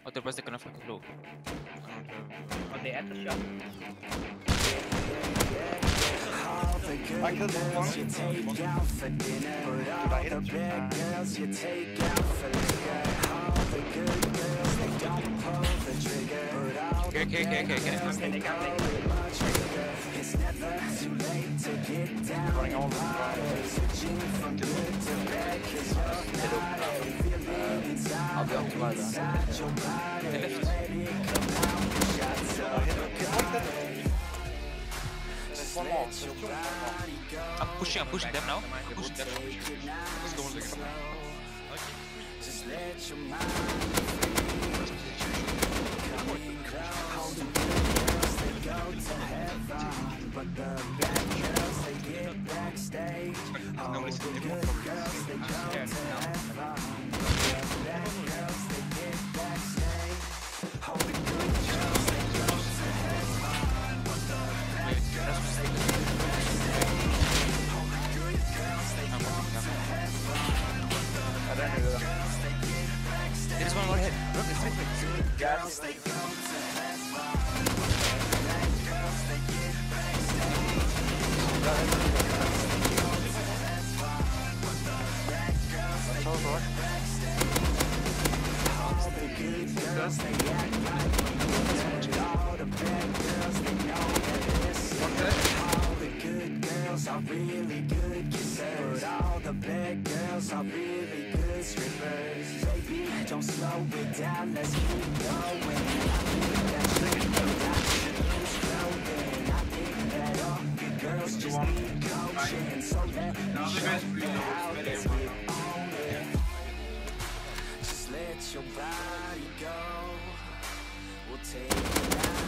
Otro pase con la flaca club. On the after shot. I killed running all over I'll be up to my There's one more. There's two more. I'm pushing them now. I'm pushing them. Let's go look at them. There's one more hit. Look, it's right. Are really good kissers, but all the bad girls are really good strippers. Baby, don't slow it down, let's keep going. I think that you flowing. I think that all good girls just need coaching. So let me show you how to own it. Just let your body go. We'll take it out.